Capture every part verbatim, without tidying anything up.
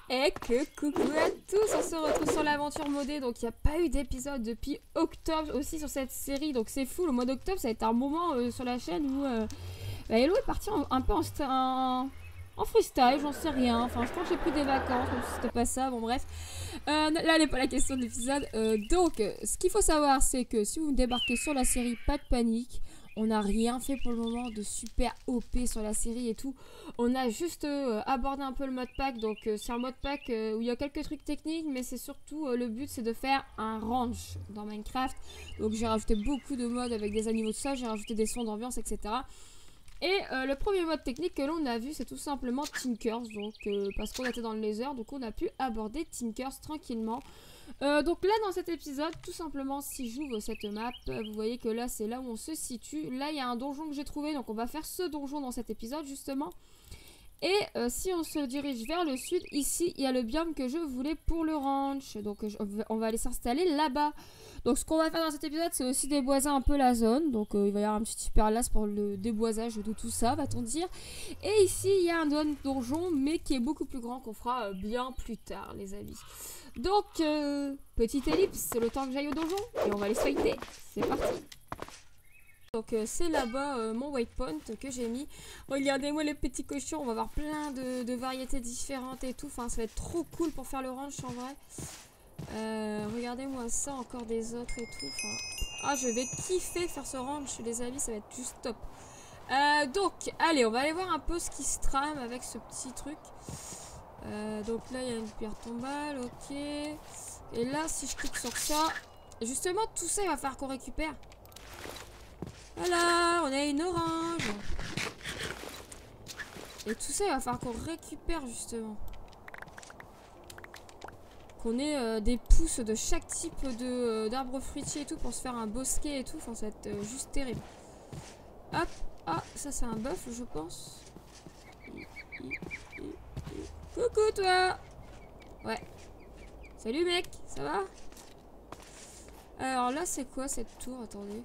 Et que coucou à tous, on se retrouve sur l'aventure modée. Donc il n'y a pas eu d'épisode depuis octobre aussi sur cette série. Donc c'est fou, le mois d'octobre ça a été un moment euh, sur la chaîne où euh, bah, Hello est parti en, un peu en, en, en freestyle, j'en sais rien. Enfin je crois que j'ai pris des vacances, même si c'était pas ça, bon bref. Euh, là n'est pas la question de l'épisode. Euh, donc ce qu'il faut savoir c'est que si vous débarquez sur la série, pas de panique. On n'a rien fait pour le moment de super O P sur la série et tout. On a juste euh, abordé un peu le mode pack. Donc euh, c'est un mode pack euh, où il y a quelques trucs techniques. Mais c'est surtout euh, le but c'est de faire un ranch dans Minecraft. Donc j'ai rajouté beaucoup de modes avec des animaux de sol. J'ai rajouté des sons d'ambiance, et cetera. Et euh, le premier mode technique que l'on a vu c'est tout simplement Tinkers. Donc euh, parce qu'on était dans le laser. Donc on a pu aborder Tinkers tranquillement. Euh, donc là dans cet épisode, tout simplement si j'ouvre cette map, vous voyez que là c'est là où on se situe. Là il y a un donjon que j'ai trouvé, donc on va faire ce donjon dans cet épisode justement. Et euh, si on se dirige vers le sud, ici il y a le biome que je voulais pour le ranch. Donc je, on va aller s'installer là-bas. Donc ce qu'on va faire dans cet épisode c'est aussi déboiser un peu la zone. Donc euh, il va y avoir un petit hyperlas pour le déboisage de tout ça, va-t-on dire. Et ici il y a un donjon mais qui est beaucoup plus grand qu'on fera euh, bien plus tard les amis. Donc, euh, petite ellipse, le temps que j'aille au donjon, et on va aller se fighter. C'est parti. Donc, euh, c'est là-bas euh, mon waypoint que j'ai mis. Regardez-moi les petits cochons, on va avoir plein de, de variétés différentes et tout. Enfin, ça va être trop cool pour faire le ranch en vrai. Euh, Regardez-moi ça, encore des autres et tout. Enfin, ah, je vais kiffer faire ce ranch, les amis, ça va être juste top. Euh, donc, allez, on va aller voir un peu ce qui se trame avec ce petit truc. Euh, donc là il y a une pierre tombale, ok. Et là si je clique sur ça, justement tout ça il va falloir qu'on récupère. Voilà, on a une orange. Et tout ça il va falloir qu'on récupère justement. Qu'on ait euh, des pousses de chaque type de euh, d'arbres fruitiers et tout pour se faire un bosquet et tout. Enfin ça va être euh, juste terrible. Hop, ah ça c'est un bœuf je pense. Coucou toi. Ouais. Salut mec, ça va? Alors là c'est quoi cette tour? Attendez.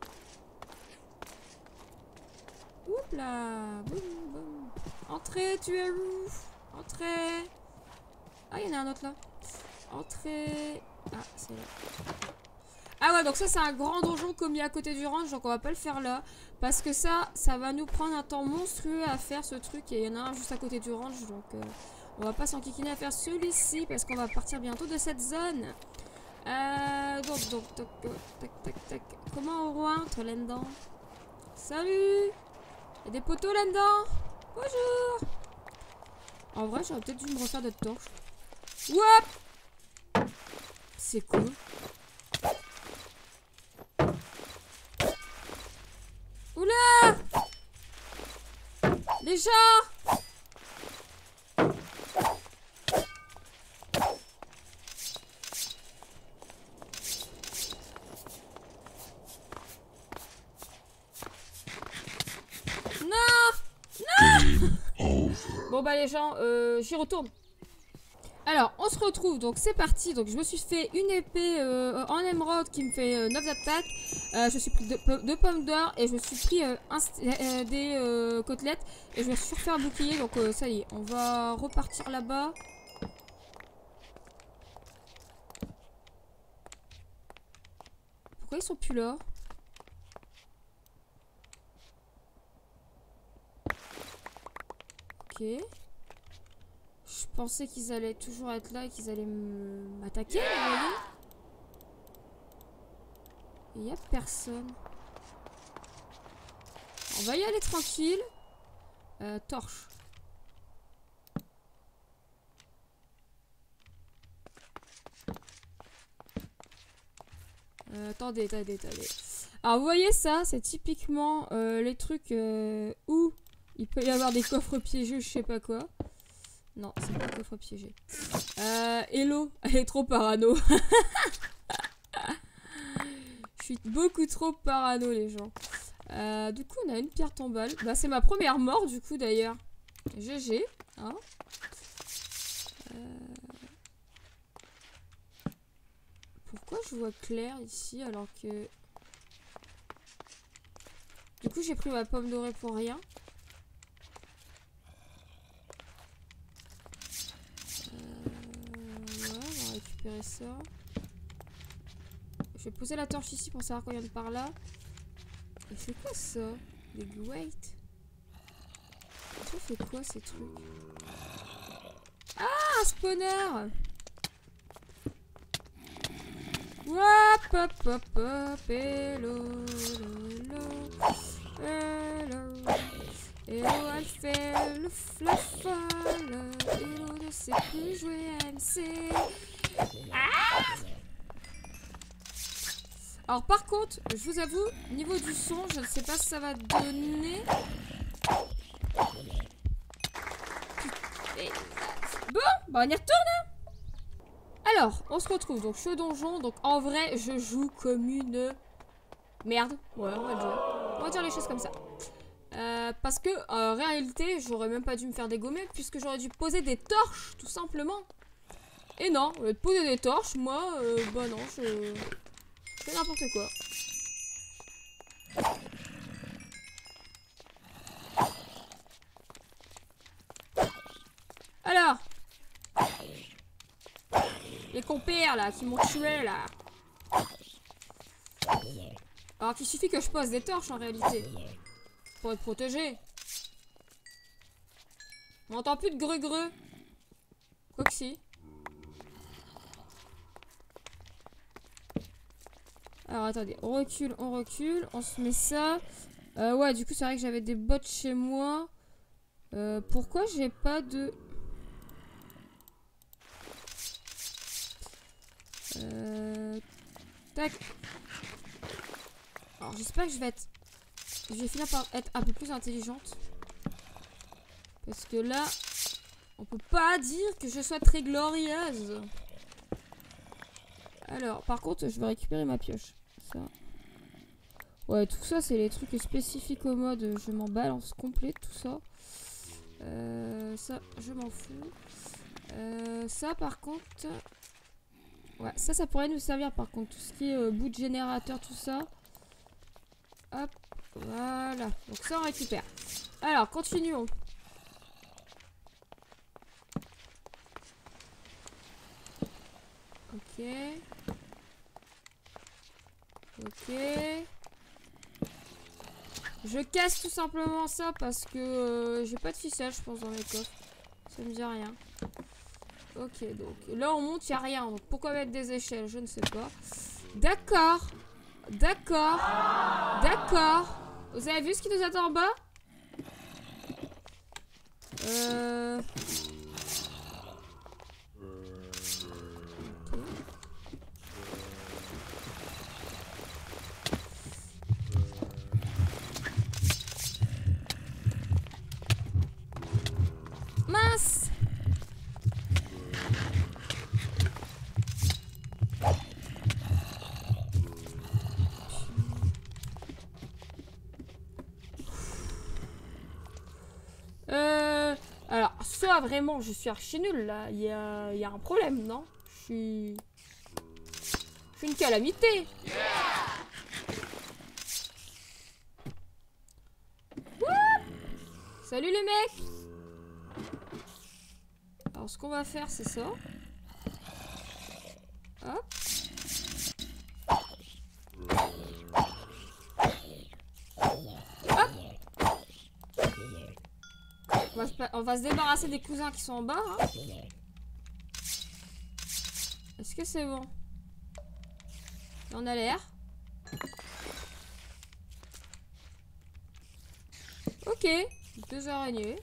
Oups là. Boum boum. Entrez, tu es où? Entrez. Ah il y en a un autre là. Entrez. Ah c'est là. Ah ouais donc ça c'est un grand donjon comme il y a à côté du ranch. Donc on va pas le faire là. Parce que ça, ça va nous prendre un temps monstrueux à faire ce truc. Et il y en a un juste à côté du ranch. Donc euh, on va pas s'enquiquiner à faire celui-ci. Parce qu'on va partir bientôt de cette zone. Euh, donc, donc, donc, tac, tac, tac. Comment on rentre là-dedans? Salut! Il y a des poteaux là-dedans? Bonjour! En vrai, j'aurais peut-être dû me refaire d'autres torches. Woup! C'est cool. Oula! Les gens! Bon bah les gens, euh, j'y retourne. Alors on se retrouve, donc c'est parti. Donc je me suis fait une épée euh, en émeraude qui me fait euh, neuf attaques. euh, Je suis pris deux de pommes d'or et je me suis pris euh, un, euh, des euh, côtelettes. Et je me suis refait un bouclier, donc euh, ça y est, on va repartir là-bas. Pourquoi ils sont plus là? Ok. Je pensais qu'ils allaient toujours être là et qu'ils allaient m'attaquer, vous voyez. Il n'y a personne. On va y aller tranquille. Euh, torche. Euh, attendez, attendez, attendez. Alors vous voyez ça, c'est typiquement euh, les trucs euh, où il peut y avoir des coffres piégés, je sais pas quoi. Non, c'est pas un coffre piégé. Euh, Hello, elle est trop parano. Je suis beaucoup trop parano les gens. Euh, du coup on a une pierre tombale. Bah c'est ma première mort du coup d'ailleurs. G G. Hein euh... Pourquoi je vois clair ici alors que... Du coup j'ai pris ma pomme dorée pour rien. Euh... récupérer ça. Je vais poser la torche ici pour savoir combien de par là. Et c'est quoi ça? Des great. Ça fait quoi ces trucs? Ah, un spawner! Hop, hop, hop, hop, hello, hello, hello, hello, elle fait le la folle, hello ne sait plus jouer à M C. Ah! Alors par contre, je vous avoue, niveau du son, je ne sais pas si ça va donner. Et... Bon, bah on y retourne hein. Alors, on se retrouve, donc je suis au donjon, donc en vrai, je joue comme une merde. Ouais, on va dire, on va dire les choses comme ça. Euh, parce que, en réalité, j'aurais même pas dû me faire dégommer, puisque j'aurais dû poser des torches, tout simplement. Et non, au lieu de poser des torches, moi, euh, bah non, je... je fais n'importe quoi. Alors, les compères là, qui m'ont tué là. Alors qu'il suffit que je pose des torches en réalité. Pour être protégé. On n'entend plus de greu-greu. Quoi que si. Alors attendez, on recule, on recule, on se met ça. Euh, ouais, du coup c'est vrai que j'avais des bots chez moi. Euh, pourquoi j'ai pas de... Euh... Tac. Alors j'espère que je vais être... Je vais finir par être un peu plus intelligente. Parce que là, on peut pas dire que je sois très glorieuse. Alors, par contre, je vais récupérer ma pioche. Ça. Ouais, tout ça, c'est les trucs spécifiques au mode. Je m'en balance complet, tout ça. Euh, ça, je m'en fous. Euh, ça, par contre... Ouais, ça, ça pourrait nous servir, par contre. Tout ce qui est euh, bout de générateur, tout ça. Hop, voilà. Donc ça, on récupère. Alors, continuons. Ok. Ok. Je casse tout simplement ça parce que euh, j'ai pas de ficelle, je pense, dans les coffres. Ça me dit rien. Ok, donc là on monte, il n'y a rien. Donc pourquoi mettre des échelles? Je ne sais pas. D'accord. D'accord. D'accord. Vous avez vu ce qui nous attend en bas? Euh... Mince. Euh... Alors, soit vraiment je suis archi nul là, il y a, y a un problème, non? Je suis... Je suis une calamité. Wouh! Salut les mecs. Alors ce qu'on va faire c'est ça. Hop. Hop. On va, se, on va se débarrasser des cousins qui sont en bas. Hein. Est-ce que c'est bon? On a l'air. Ok. Deux araignées.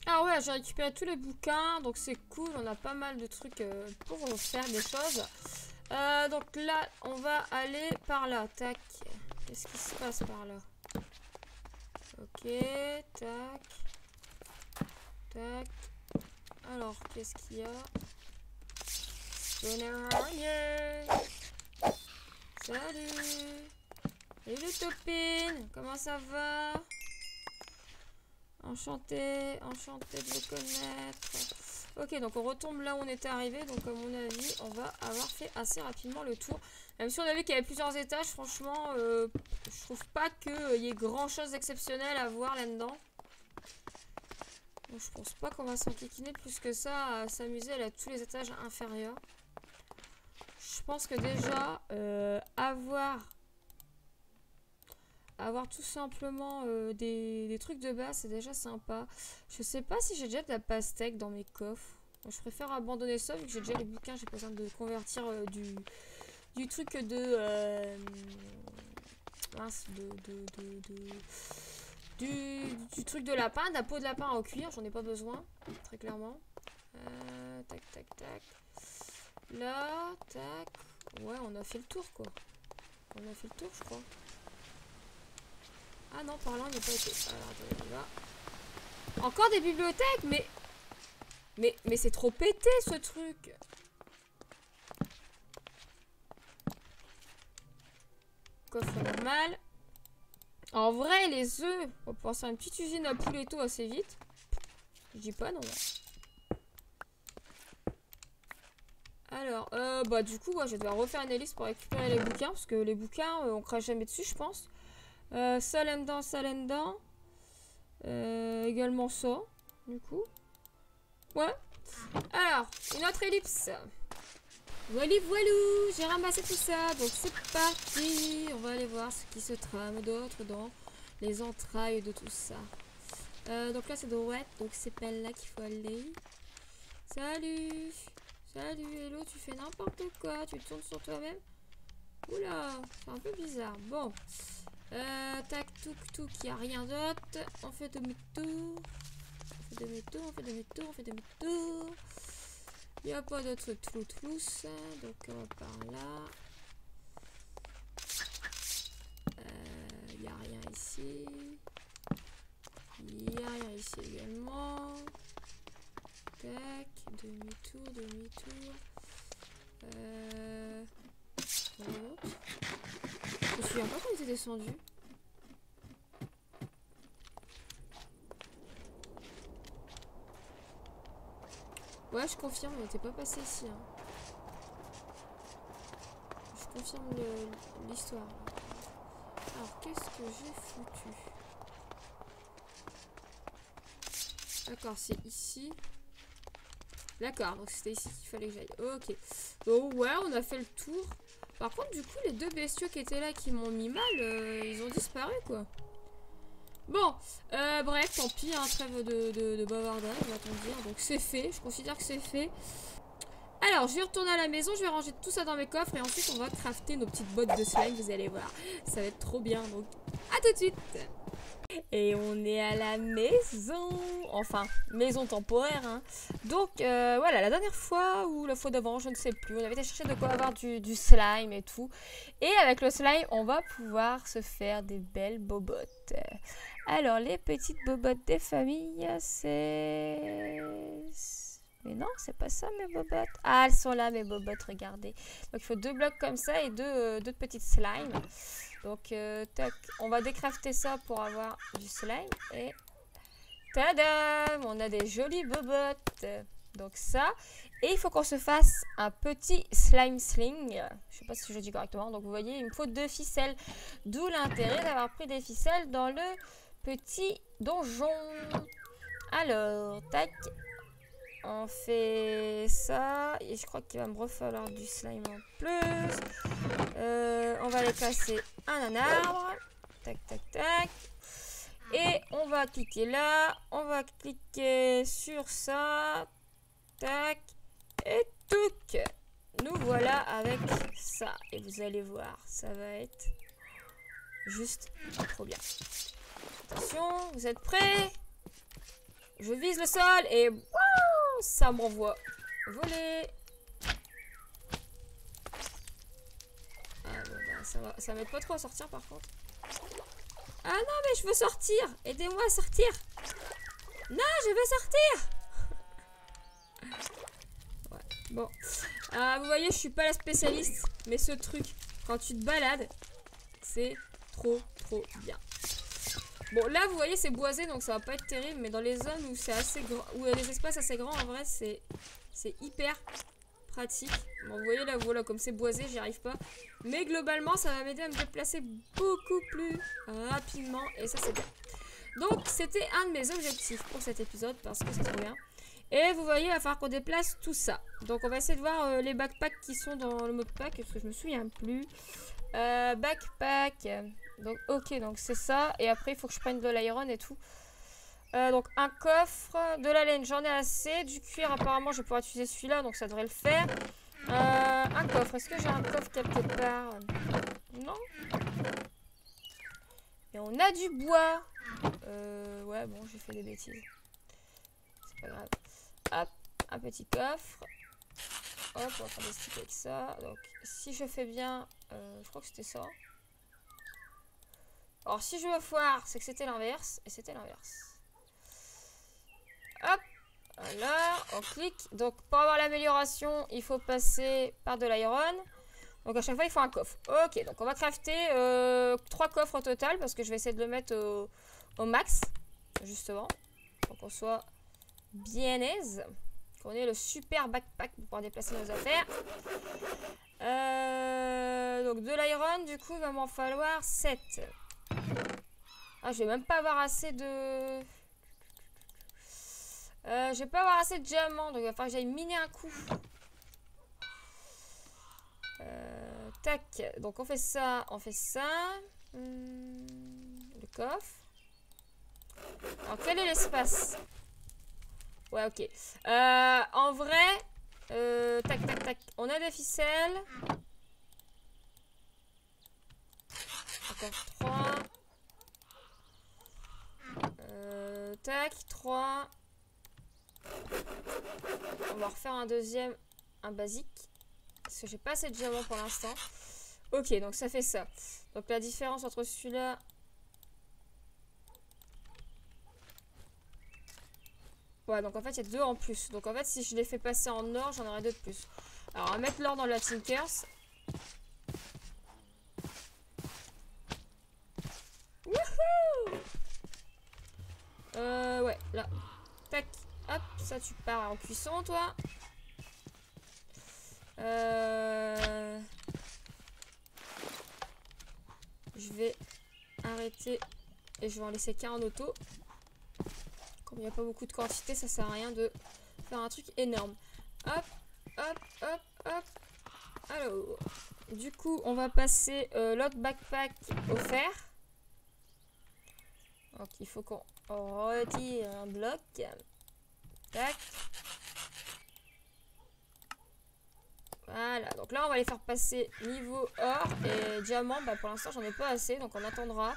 Ah ouais, j'ai récupéré tous les bouquins, donc c'est cool, on a pas mal de trucs euh, pour faire des choses. Euh, donc là, on va aller par là, tac. Qu'est-ce qui se passe par là? Ok, tac. Tac. Alors, qu'est-ce qu'il y a? Spawner. Salut. Salut Topine, comment ça va? Enchanté, enchanté de vous connaître. Ok, donc on retombe là où on était arrivé. Donc à mon avis, on va avoir fait assez rapidement le tour. Même si on a vu qu'il y avait plusieurs étages, franchement, euh, je trouve pas qu'il y ait grand chose d'exceptionnel à voir là-dedans. Donc je pense pas qu'on va s'enquiquiner plus que ça à s'amuser à tous les étages inférieurs. Je pense que déjà, euh, avoir... Avoir tout simplement euh, des, des trucs de base, c'est déjà sympa. Je sais pas si j'ai déjà de la pastèque dans mes coffres. Donc, je préfère abandonner ça vu que j'ai déjà les bouquins. J'ai pas besoin de convertir euh, du, du truc de... Euh, mince, de... de, de, de du, du truc de lapin, de la peau de lapin en cuir. J'en ai pas besoin, très clairement. Euh, tac, tac, tac. Là, tac. Ouais, on a fait le tour, quoi. On a fait le tour, je crois. Ah non, par là, on n'y a pas été. Alors, attendez, on va. Encore des bibliothèques, mais... Mais, mais c'est trop pété, ce truc. Coffre normal. En vrai, les œufs, on va pouvoir faire une petite usine à pouletto assez vite. Je dis pas non. Alors, euh, bah du coup, ouais, je vais devoir refaire une hélice pour récupérer les bouquins. Parce que les bouquins, euh, on crache jamais dessus, je pense. Euh, Salendin, Salendin. Euh, également ça, du coup. Ouais. Alors, une autre ellipse. Voilà, voilou, j'ai ramassé tout ça. Donc c'est parti. On va aller voir ce qui se trame d'autre dans les entrailles de tout ça. Euh, donc là c'est droite, donc c'est pas là qu'il faut aller. Salut. Salut, hello, tu fais n'importe quoi. Tu tournes sur toi-même. Oula, c'est un peu bizarre. Bon. Euh, tac, touk, touk, il n'y a rien d'autre. On fait demi-tour. On fait demi-tour, on fait demi-tour, on fait demi-tour. Il n'y a pas d'autre trou-trousse. Donc on va par là. Il euh, n'y a rien ici. Il n'y a rien ici également. Tac, demi-tour, demi-tour. Euh... Je me souviens pas quand on était descendu. Ouais, je confirme, on n'était pas passé ici. Hein. Je confirme l'histoire. Alors, qu'est-ce que j'ai foutu? D'accord, c'est ici. D'accord, donc c'était ici qu'il fallait que j'aille. Ok. Bon, ouais, on a fait le tour. Par contre, du coup, les deux bestiaux qui étaient là, qui m'ont mis mal, euh, ils ont disparu, quoi. Bon, euh, bref, tant pis, hein, trêve de, de, de bavardage, va-t-on dire. Donc c'est fait, je considère que c'est fait. Alors, je vais retourner à la maison, je vais ranger tout ça dans mes coffres et ensuite on va crafter nos petites bottes de slime, vous allez voir. Ça va être trop bien, donc à tout de suite. Et on est à la maison, enfin, maison temporaire, hein. Donc, euh, voilà, la dernière fois ou la fois d'avant, je ne sais plus, on avait été chercher de quoi avoir du, du slime et tout. Et avec le slime, on va pouvoir se faire des belles bobottes. Alors, les petites bobottes des familles, c'est... Mais non, c'est pas ça mes bobottes. Ah, elles sont là mes bobottes, regardez. Donc, il faut deux blocs comme ça et deux, euh, deux petites slimes. Donc, euh, tac, on va décrafter ça pour avoir du slime. Et tadam, on a des jolies bobottes. Donc ça. Et il faut qu'on se fasse un petit slime sling. Je sais pas si je dis correctement. Donc vous voyez, il me faut deux ficelles. D'où l'intérêt d'avoir pris des ficelles dans le petit donjon. Alors, tac. On fait ça. Et je crois qu'il va me refalloir du slime en plus. Euh, on va les placer un en arbre. Tac, tac, tac. Et on va cliquer là. On va cliquer sur ça. Tac. Et touc. Nous voilà avec ça. Et vous allez voir, ça va être juste trop bien. Attention, vous êtes prêts? Je vise le sol et wow, ça m'envoie voler. Ah bon bah ça va, ça m'aide pas trop à sortir par contre. Ah non mais je veux sortir. Aidez-moi à sortir. Non je veux sortir. Ouais bon. Ah vous voyez je suis pas la spécialiste. Mais ce truc quand tu te balades c'est trop trop bien. Bon là vous voyez c'est boisé donc ça va pas être terrible. Mais dans les zones où c'est assez grand, où il y a des espaces assez grands en vrai c'est c'est hyper pratique. Bon vous voyez là voilà comme c'est boisé j'y arrive pas. Mais globalement ça va m'aider à me déplacer beaucoup plus rapidement. Et ça c'est bien. Donc c'était un de mes objectifs pour cet épisode parce que c'est trop bien. Et vous voyez il va falloir qu'on déplace tout ça. Donc on va essayer de voir euh, les backpacks qui sont dans le modpack. Parce que je me souviens plus. euh, Backpack. Donc ok donc c'est ça. Et après il faut que je prenne de l'iron et tout. Euh, donc un coffre, de la laine j'en ai assez, du cuir apparemment je vais pouvoir utiliser celui-là donc ça devrait le faire. Euh, un coffre, est-ce que j'ai un coffre quelque part? Non. Et on a du bois. Euh, ouais bon j'ai fait des bêtises. C'est pas grave. Hop, un petit coffre. Hop, on va faire des sticks avec ça. Donc si je fais bien, euh, je crois que c'était ça. Alors si je me foire, c'est que c'était l'inverse. Et c'était l'inverse. Hop, alors on clique. Donc pour avoir l'amélioration, il faut passer par de l'iron. Donc à chaque fois, il faut un coffre. Ok, donc on va crafter euh, trois coffres au total parce que je vais essayer de le mettre au, au max, justement, pour qu'on soit bien aise, qu'on ait le super backpack pour pouvoir déplacer nos affaires. Euh, donc de l'iron, du coup, il va m'en falloir sept. Ah, je vais même pas avoir assez de... Euh, je vais pas avoir assez de diamants, donc il va falloir que j'aille miner un coup. Euh, tac, donc on fait ça, on fait ça. Hum, le coffre. Alors quel est l'espace? Ouais, ok. Euh, en vrai, euh, tac, tac, tac. On a des ficelles. Encore trois. Euh, tac, trois. On va refaire un deuxième, un basique. Parce que j'ai pas assez de diamants pour l'instant. Ok, donc ça fait ça. Donc la différence entre celui-là... Ouais, donc en fait, il y a deux en plus. Donc en fait, si je les fais passer en or, j'en aurai deux de plus. Alors, on va mettre l'or dans la Tinkers. Wouhou! Euh, ouais, là. Tac. Hop, ça tu pars en cuisson, toi. Euh... Je vais arrêter et je vais en laisser qu'un en auto. Comme il n'y a pas beaucoup de quantité, ça sert à rien de faire un truc énorme. Hop, hop, hop, hop. Alors, du coup, on va passer euh, l'autre backpack au fer. Donc, il faut qu'on retire un bloc. Tac. Voilà, donc là on va les faire passer niveau or et diamant. Bah pour l'instant j'en ai pas assez, donc on attendra.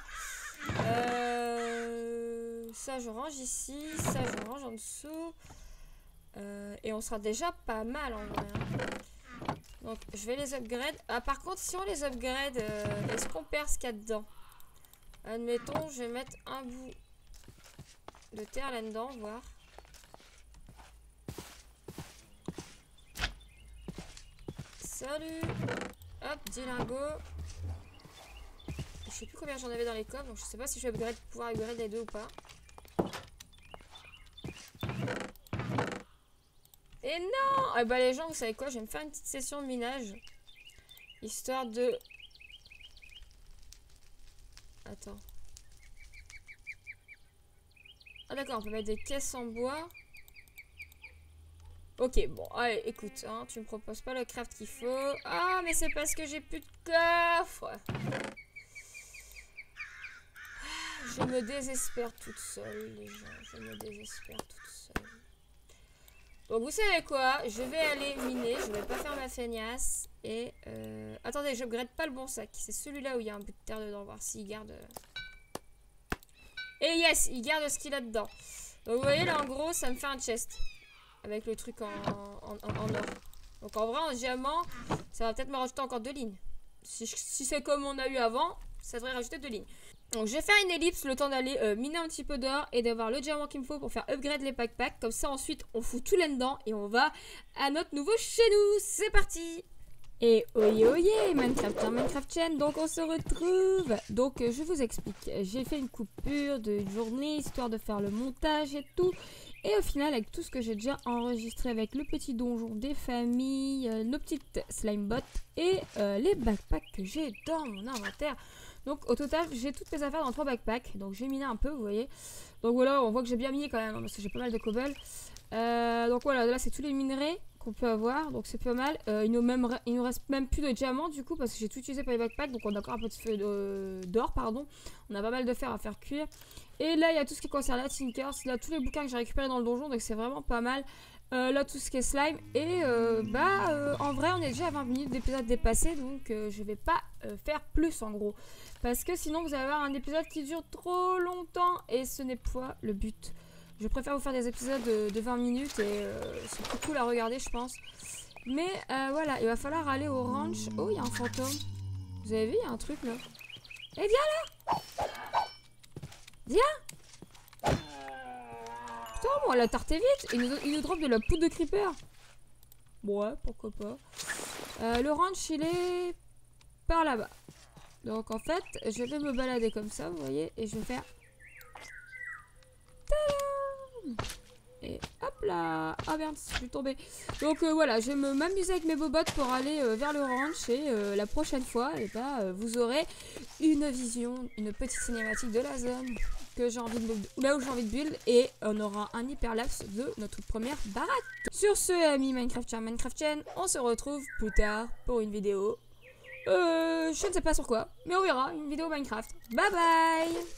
Euh, ça je range ici, ça je range en dessous. Euh, et on sera déjà pas mal en vrai. Hein. Donc je vais les upgrade. Ah par contre si on les upgrade, euh, est-ce qu'on perd ce qu'il y a dedans? Admettons, je vais mettre un bout de terre là-dedans, voir. Salut. Hop, dix lingots. Je sais plus combien j'en avais dans les coffres, donc je sais pas si je vais upgrade, pouvoir upgrade les deux ou pas. Et non! Eh bah les gens, vous savez quoi? Je vais me faire une petite session de minage. Histoire de... Attends. Ah d'accord, on peut mettre des caisses en bois. Ok, bon, allez, écoute, hein, tu me proposes pas le craft qu'il faut. Ah, mais c'est parce que j'ai plus de coffre. Je me désespère toute seule, les gens. Je me désespère toute seule. Donc, vous savez quoi? Je vais aller miner. Je vais pas faire ma feignasse. Et, euh... attendez, je upgrade pas le bon sac. C'est celui-là où il y a un bout de terre dedans. Voir s'il garde... Et yes, il garde ce qu'il a dedans. Donc vous voyez là en gros ça me fait un chest. Avec le truc en, en, en, en or. Donc en vrai en diamant ça va peut-être me rajouter encore deux lignes. Si, si c'est comme on a eu avant, ça devrait rajouter deux lignes. Donc je vais faire une ellipse le temps d'aller euh, miner un petit peu d'or et d'avoir le diamant qu'il me faut pour faire upgrade les backpacks. Comme ça ensuite on fout tout là-dedans et on va à notre nouveau chez nous. C'est parti! Et oye oye Minecraft, hein, Minecraft chaîne, donc on se retrouve. Donc euh, je vous explique, j'ai fait une coupure de journée histoire de faire le montage et tout. Et au final avec tout ce que j'ai déjà enregistré avec le petit donjon des familles, euh, nos petites slimebots et euh, les backpacks que j'ai dans mon inventaire. Donc au total j'ai toutes mes affaires dans trois backpacks. Donc j'ai miné un peu vous voyez. Donc voilà on voit que j'ai bien miné quand même hein, parce que j'ai pas mal de cobble. Euh, donc voilà là c'est tous les minerais qu'on peut avoir, donc c'est pas mal. Euh, il, nous même, il nous reste même plus de diamants du coup parce que j'ai tout utilisé pour les backpacks, donc on a encore un peu de feu d'or, pardon. On a pas mal de fer à faire cuire. Et là il y a tout ce qui concerne la Tinkers, là tous les bouquins que j'ai récupérés dans le donjon, donc c'est vraiment pas mal. Euh, là tout ce qui est slime et euh, bah euh, en vrai on est déjà à vingt minutes d'épisode dépassé, donc euh, je vais pas euh, faire plus en gros parce que sinon vous allez avoir un épisode qui dure trop longtemps et ce n'est pas le but. Je préfère vous faire des épisodes de, de vingt minutes et euh, c'est plus cool à regarder je pense. Mais euh, voilà, il va falloir aller au ranch. Oh, il y a un fantôme. Vous avez vu, il y a un truc là. Eh, viens là! Viens! Putain, moi la tarte est vite. Il nous, il nous drop de la poudre de creeper. Ouais, pourquoi pas. Euh, le ranch, il est par là-bas. Donc en fait, je vais me balader comme ça, vous voyez, et je vais faire... Et hop là. Ah merde, je suis tombée. Donc euh, voilà, je vais m'amuser avec mes bobots pour aller euh, vers le ranch. Et euh, la prochaine fois, et bah, euh, vous aurez une vision, une petite cinématique de la zone que j'ai envie de là où j'ai envie de build. Et on aura un hyperlapse de notre toute première baraque. Sur ce, amis Minecraft Chain, Minecraft Chain, on se retrouve plus tard pour une vidéo. Euh, je ne sais pas sur quoi, mais on verra. Une vidéo Minecraft. Bye bye.